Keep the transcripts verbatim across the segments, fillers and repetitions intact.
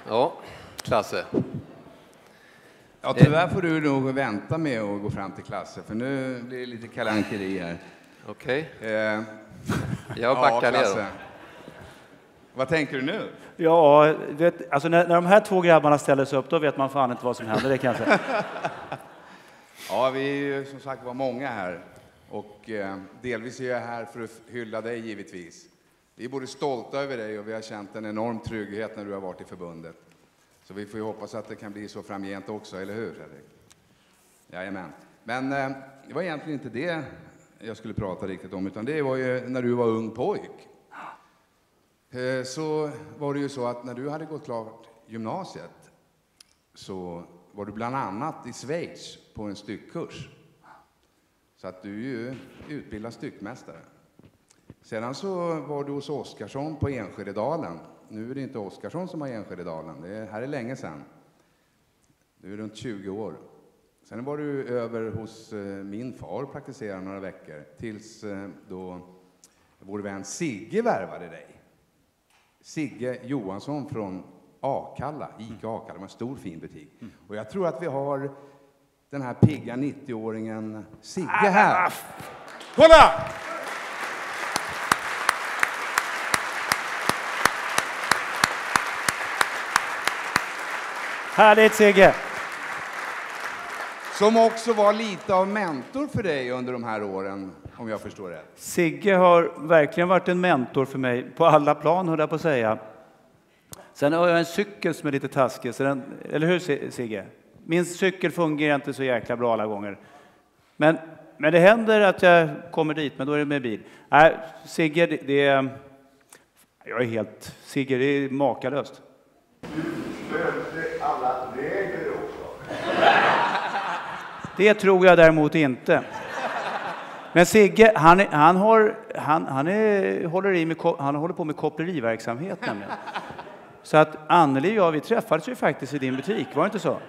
Ja, Klasse. Ja, tyvärr får du nog vänta med att gå fram till Klasse, för nu blir det lite kalankeri här. Okej. Eh, Jag backar ja, ner då. Vad tänker du nu? Ja, vet, alltså när, när de här två grabbarna ställer sig upp, då vet man fan inte vad som händer, det kan jag säga. Ja, vi är ju som sagt var många här. Och eh, delvis är jag här för att hylla dig givetvis. Vi är både stolta över dig och vi har känt en enorm trygghet när du har varit i förbundet. Så vi får ju hoppas att det kan bli så framgent också, eller hur Fredrik? Jajamän. Men eh, det var egentligen inte det jag skulle prata riktigt om, utan det var ju när du var ung pojk. Eh, så var det ju så att när du hade gått klart gymnasiet så var du bland annat i Schweiz på en styckkurs. Så att du är ju utbildad styckmästare. Sedan så var du hos Oskarsson på Enskededalen. Nu är det inte Oskarsson som har Enskededalen. Det är, här är länge sedan. Du är runt tjugo år. Sen var du över hos eh, min far och praktiserade några veckor. Tills eh, då vår vän Sigge värvade dig. Sigge Johansson från Akalla. Ica Akalla, en stor fin butik. Mm. Och jag tror att vi har den här pigga nittioåringen Sigge här. Kolla! Härligt, Sigge. Som också var lite av mentor för dig under de här åren, om jag förstår rätt. Sigge har verkligen varit en mentor för mig på alla plan, höll jag på att säga. Sen har jag en cykel som är lite taskig, så den, eller hur Sigge? Min cykel fungerar inte så jäkla bra alla gånger. Men, men det händer att jag kommer dit, men då är det med bil. Nej, Sigge, det, det är... Jag är helt... Sigge, det är makalöst. Du följde alla regler också. Det tror jag däremot inte. Men Sigge, han, han, har, han, han, är, håller, i med, han håller på med koppleriverksamhet nämligen. Så att Anneli och jag, vi träffades ju faktiskt i din butik, var det inte så?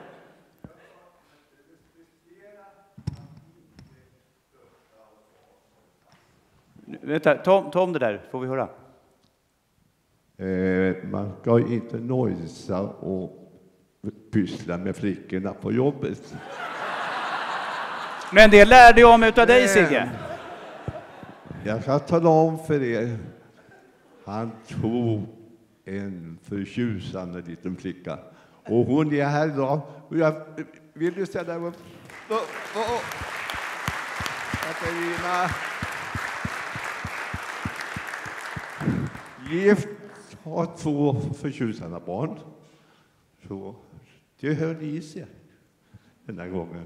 Vänta, ta, ta om det där, får vi höra. Eh, man ska inte nojsa och pyssla med flickorna på jobbet. Men det lärde jag om utav dig, Sigge. Jag ska tala om för er. Han tog en förtjusande liten flicka. Och hon är här idag. Och jag vill du ställa upp. Oh, oh, oh. Katarina. Gift, har två förtjusande barn. Så det höll i sig den här gången.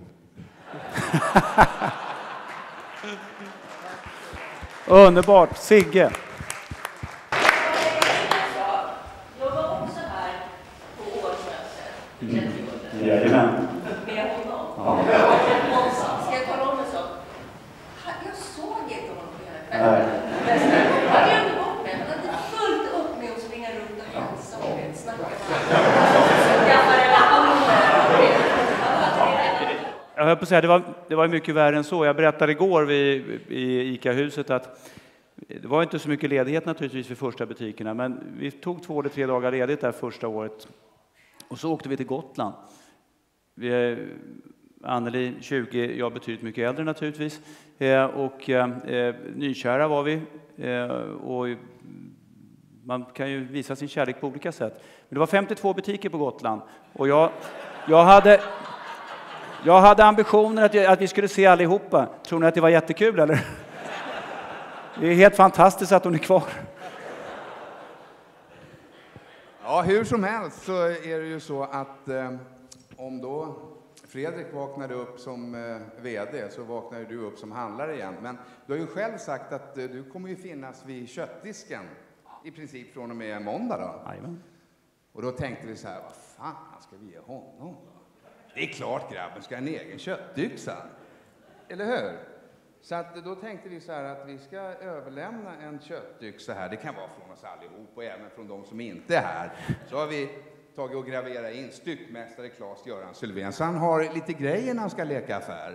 Underbart, Sigge. Jag var också här på årsmötet. Mm. Jajamän. Med honom. Ja. Ska jag tala om en sak? Jag såg inte honom på hela kvällen. Jag glömde bort mig. Han hade fullt upp med att springa runt och hälsa och snacka med gamla relationer. Jag höll på att säga, det var, det var mycket värre än så. Jag berättade igår vid, i Ica-huset att det var inte så mycket ledighet naturligtvis för första butikerna, men vi tog två eller tre dagar ledigt där första året. Och så åkte vi till Gotland. Vi är, Anneli tjugo, jag betydligt mycket äldre naturligtvis. Eh, och eh, nykära var vi. Eh, och man kan ju visa sin kärlek på olika sätt. Men det var femtiotvå butiker på Gotland. Och jag, jag hade... Jag hade ambitioner att, att vi skulle se allihopa. Tror ni att det var jättekul, eller? Det är helt fantastiskt att hon är kvar. Ja, hur som helst så är det ju så att eh, om då Fredrik vaknade upp som eh, vd så vaknade du upp som handlare igen. Men du har ju själv sagt att eh, du kommer ju finnas vid köttdisken i princip från och med måndag då. Amen. Och då tänkte vi så här, vad fan ska vi ge honom då? Det är klart grabben ska ha en egen köttdyxa. Eller hur? Så att då tänkte vi så här att vi ska överlämna en köttdyxa här. Det kan vara från oss allihop och även från de som inte är här. Så har vi tagit och graverat in styckmästare Claes-Göran Sylvén. Så han har lite grejer när han ska leka affär.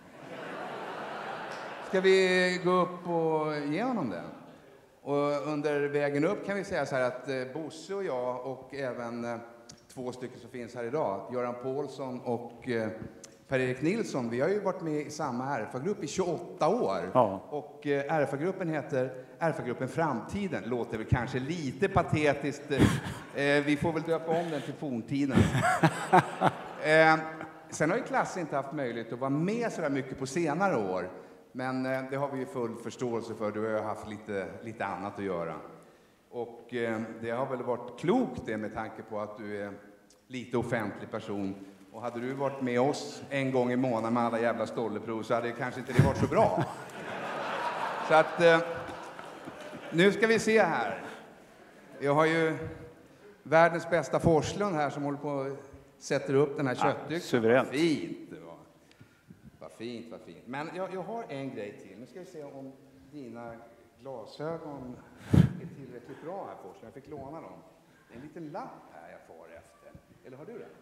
Ska vi gå upp och ge honom den? Och under vägen upp kan vi säga så här att Bosse och jag och även två stycken som finns här idag. Göran Paulsson och eh, Per-Erik Nilsson. Vi har ju varit med i samma R F A-grupp i tjugoåtta år. Ja. Och eh, R F A-gruppen heter R F A-gruppen Framtiden. Låter väl kanske lite patetiskt. Eh, vi får väl döpa om den till forntiden. eh, sen har ju Klasse inte haft möjlighet att vara med så där mycket på senare år. Men eh, det har vi ju full förståelse för. Du har ju haft lite, lite annat att göra. Och eh, det har väl varit klokt det med tanke på att du är lite offentlig person. Och hade du varit med oss en gång i månaden med alla jävla stolleprov så hade det kanske inte det varit så bra. Så att eh, nu ska vi se här. Jag har ju världens bästa Forslund här som håller på och sätter upp den här köttdyxan. Suveränt. Fint det var. Vad fint, vad fint. Men jag, jag har en grej till. Nu ska vi se om dina glasögon är tillräckligt bra här Forslund. Jag fick låna dem. Det är en liten lapp här jag far efter. Eller har du det?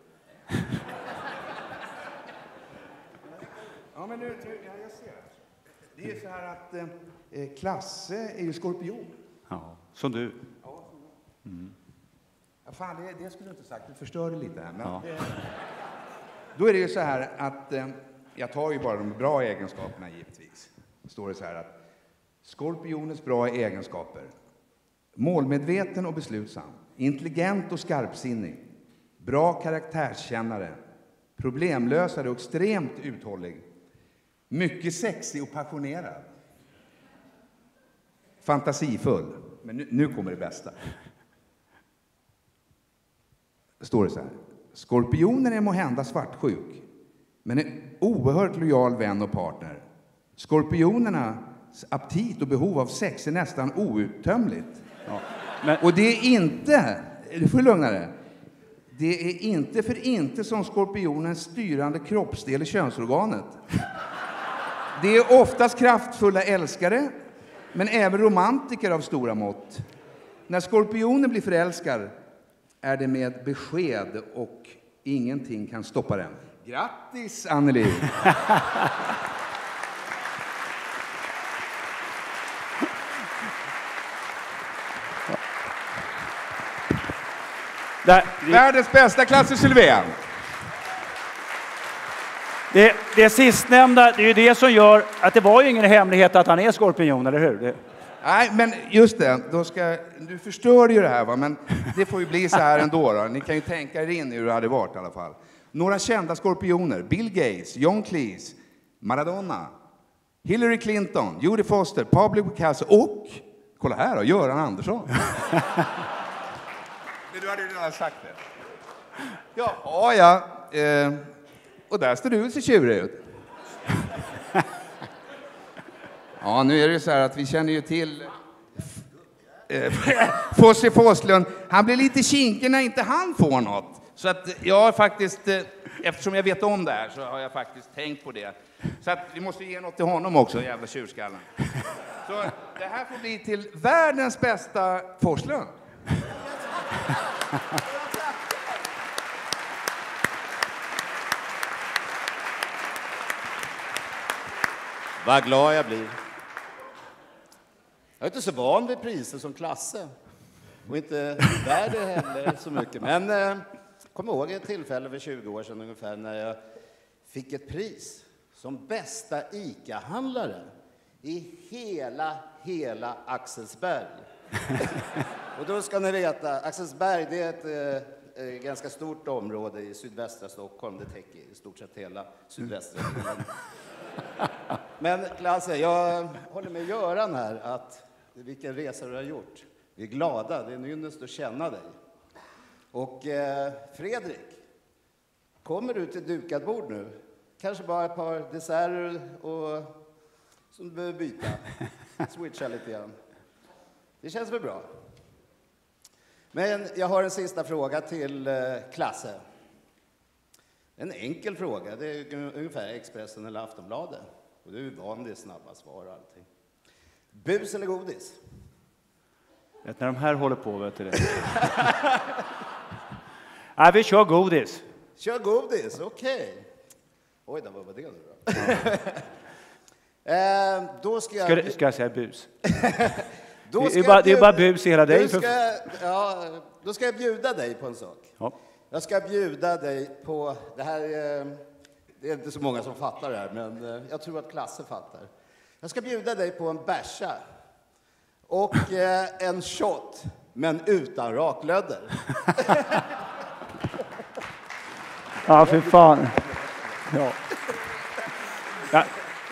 Ja, men nu, nu ja, jag ser det. Det är ju så här att eh, Klasse är ju skorpion. Ja, som du. Ja, mm. Ja, fan, det, det skulle du inte sagt. Du förstörde lite här. Men, Ja. eh, då är det ju så här att eh, jag tar ju bara de bra egenskaperna givetvis. Då står det så här att skorpionens bra egenskaper. Målmedveten och beslutsam. Intelligent och skarpsinnig. Bra karaktärskännare. Problemlösare och extremt uthållig. Mycket sexig och passionerad. Fantasifull. Men nu, nu kommer det bästa. Står det så här. Skorpionen är måhända svartsjuk. Men en oerhört lojal vän och partner. Skorpionernas aptit och behov av sex är nästan outtömligt. Ja. Men, Och det är inte, du får lugna dig. Det är inte för inte som skorpionens styrande kroppsdel i könsorganet. Det är oftast kraftfulla älskare, men även romantiker av stora mått. När skorpionen blir förälskad är det med besked och ingenting kan stoppa den. Grattis, Anneli! där, det, Världens bästa Klasse Sylvén! det, det sistnämnda, det är ju det som gör att det var ju ingen hemlighet att han är skorpion, eller hur? Det, Nej, men just det. Då ska, du förstör ju det här, va? Men det får ju bli så här ändå. Då. Ni kan ju tänka er in hur det hade varit i alla fall. Några kända skorpioner. Bill Gates, John Cleese, Maradona, Hillary Clinton, Judy Foster, Pablo Picasso och, kolla här då, Göran Andersson. Men du hade ju redan sagt det. Ja, ja. ja. Eh, och där står du och ser tjurig ut. Ja, nu är det så här att vi känner ju till eh, Fosse Forslund. Han blir lite kinkig när inte han får något. Så att jag har faktiskt, eh, eftersom jag vet om det här, så har jag faktiskt tänkt på det. Så att vi måste ge något till honom också, jävla tjurskallen. Så det här får bli till världens bästa Forslund. Vad glad jag blir. Jag är inte så van vid priser som Klasse. Och inte värd det heller så mycket. Men eh, kom ihåg ett tillfälle för tjugo år sedan ungefär när jag fick ett pris som bästa ICA-handlare i hela, hela Axelsberg. Och då ska ni veta, Axelsberg det är ett eh, ganska stort område i sydvästra Stockholm. Det täcker i stort sett hela sydvästra Stockholm. Men Klasse, jag håller med Göran här att vilken resa du har gjort. Vi är glada, det är en ynnest att känna dig. Och eh, Fredrik, kommer du till dukat bord nu? Kanske bara ett par desserter och som du behöver byta. Switcha lite grann. Det känns väl bra. Men jag har en sista fråga till eh, Klasse. En enkel fråga, det är ungefär Expressen eller Aftonbladet. Och du är van vid snabba svar och allting. Bus eller godis? vet, när de här håller på, vet du det. Nej, vi kör godis. Kör godis, okej. Okay. Oj, vad var det nu då? eh, då ska jag... Ska, ska jag säga bus? då det, ska är bara, bjuda... det är bara bus i hela dig. Ska, ja, då ska jag bjuda dig på en sak. Ja. Jag ska bjuda dig på, det här är, det är inte så många som fattar det här, men jag tror att Klasse fattar. Jag ska bjuda dig på en bärsa och eh, en shot, men utan raklödder. Ja, för fan. Ja. Ja.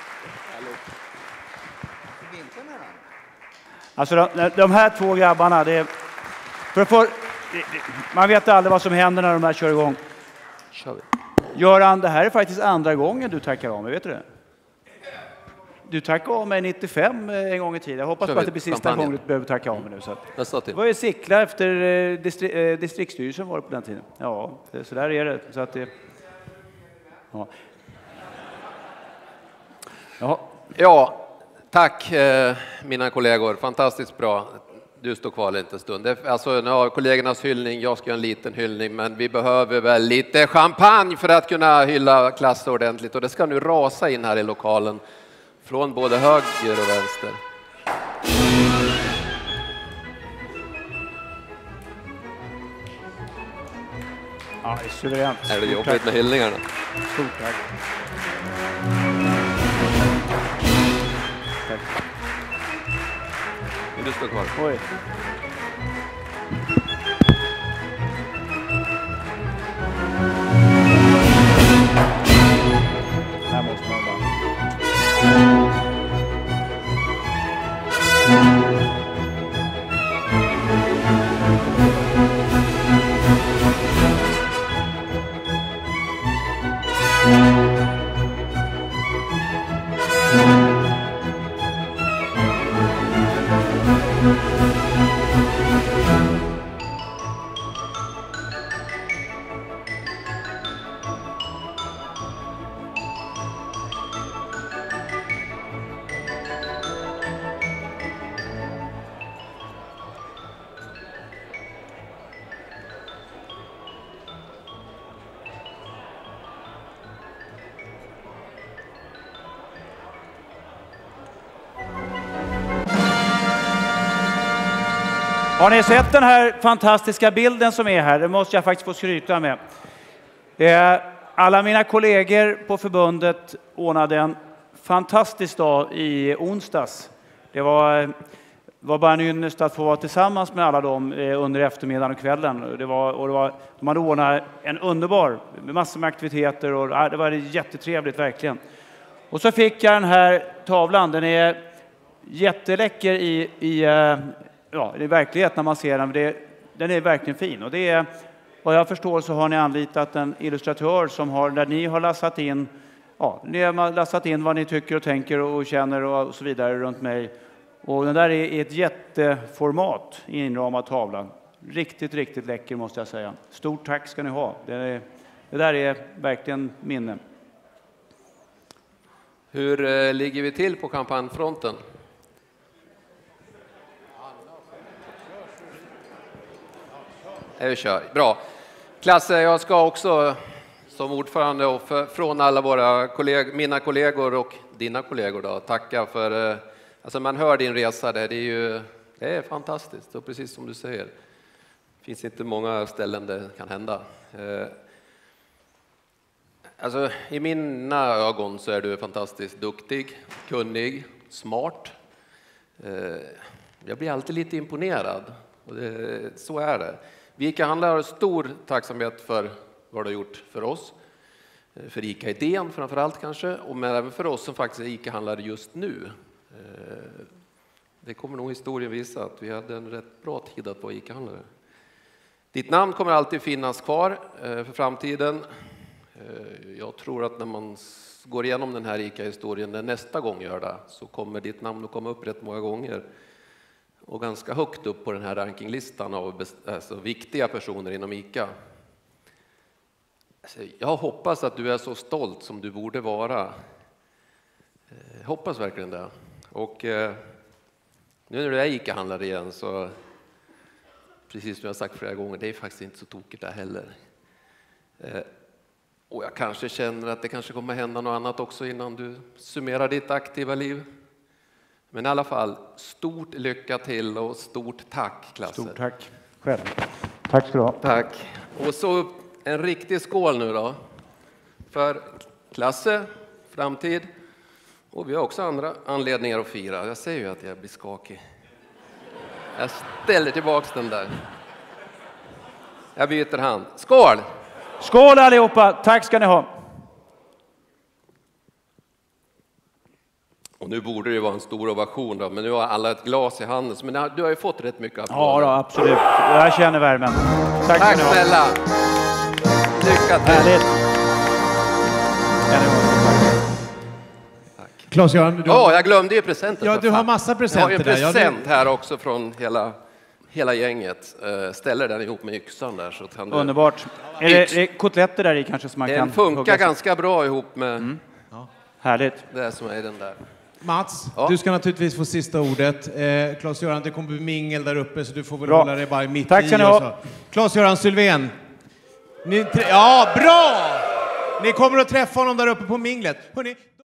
Alltså de, de här två grabbarna, det är, för att få, man vet aldrig vad som händer när de här kör igång. Kör vi. Göran, det här är faktiskt andra gången du tackar av mig, vet du det? Du tackade av mig nittiofem en gång i tiden. Jag hoppas bara att det blir sista gången du behöver tacka av mig nu. Så att, det var ju Sickla efter distri, eh, distriktsstyrelsen var det på den tiden. Ja, det, så där är det. Så att det ja. Ja. Ja, tack eh, mina kollegor. Fantastiskt bra. Du står kvar en liten stund. Det, alltså, nu har kollegornas hyllning. Jag ska göra en liten hyllning, men vi behöver väl lite champagne för att kunna hylla Klasse ordentligt. Och det ska nu rasa in här i lokalen. Från både höger och vänster. Ja, det är suveränt. Är det jobbigt med hyllningarna? Stort tack. Tack. Du står kvar. Oj. Här måste man bara. Har ni sett den här fantastiska bilden som är här? Det måste jag faktiskt få skryta med. Alla mina kollegor på förbundet ordnade en fantastisk dag i onsdags. Det var, var bara en ynnest att få vara tillsammans med alla dem under eftermiddagen och kvällen. Det var, och det var, de hade ordnat en underbar, med massor med aktiviteter och det var jättetrevligt verkligen. Och så fick jag den här tavlan. Den är jätteläcker i... i Ja, det är verklighet när man ser den. Det, den är verkligen fin. Och det är, vad jag förstår så har ni anlitat en illustratör som har, där ni har lassat in, ja, ni har lassat in vad ni tycker och tänker och känner och så vidare runt mig. Och den där är ett jätteformat i inramad tavlan. Riktigt, riktigt läcker måste jag säga. Stort tack ska ni ha. Det, är, det där är verkligen minne. Hur eh, ligger vi till på kampanjfronten? Jag kör. Bra. Klasse, jag ska också som ordförande och för, från alla våra kollegor, mina kollegor och dina kollegor då, tacka för, eh, alltså man hör din resa där, det är ju, det är fantastiskt och precis som du säger, det finns inte många ställen det kan hända. Eh, alltså i mina ögon så är du fantastiskt duktig, kunnig, smart. Eh, jag blir alltid lite imponerad och det, så är det. Vi ICA-handlare har stor tacksamhet för vad du har gjort för oss. För ICA-idén framförallt kanske. Och men även för oss som faktiskt är ICA-handlare just nu. Det kommer nog historien visa att vi hade en rätt bra tid att vara ICA-handlare. Ditt namn kommer alltid finnas kvar för framtiden. Jag tror att när man går igenom den här ICA-historien när nästa gång gör det så kommer ditt namn att komma upp rätt många gånger. Och ganska högt upp på den här rankinglistan av alltså, viktiga personer inom ICA. Alltså, jag hoppas att du är så stolt som du borde vara. Jag hoppas verkligen det. Och eh, nu när du är ICA-handlare igen så, precis som jag har sagt flera gånger, det är faktiskt inte så tokigt där heller. Eh, och jag kanske känner att det kanske kommer hända något annat också innan du summerar ditt aktiva liv. Men i alla fall, stort lycka till och stort tack, Klasse. Stort tack själv. Tack ska du ha. Tack. Och så en riktig skål nu då. För Klasse, framtid. Och vi har också andra anledningar att fira. Jag säger ju att jag blir skakig. Jag ställer tillbaks den där. Jag byter hand. Skål! Skål allihopa! Tack ska ni ha! Och nu borde det vara en stor ovation då, men nu har alla ett glas i handen. Men du har ju fått rätt mycket applåder. Ja då, absolut. Jag känner värmen. Tack, Tack ska ni ha. snälla! Lycka till! Härligt! Claes-Göran, du... Ja, jag glömde ju presenten. Ja, du har massa presenter där. Jag har ju en där. Ja, present här också från hela, hela gänget. Uh, ställer den ihop med yxan där. Så kan du... Underbart. Är det, är det kotletter där i kanske som man den kan... funkar hugga? ganska bra ihop med Mm. Ja. Härligt. det som är den där. Mats, Ja. du ska naturligtvis få sista ordet. Eh, Claes-Göran, det kommer bli mingel där uppe så du får väl Bra. hålla dig bara mitt Tack i. ska ni och ha. så. Claes-Göran Sylvén. Ni tre... Ja, bra! Ni kommer att träffa honom där uppe på minglet. Hörrni...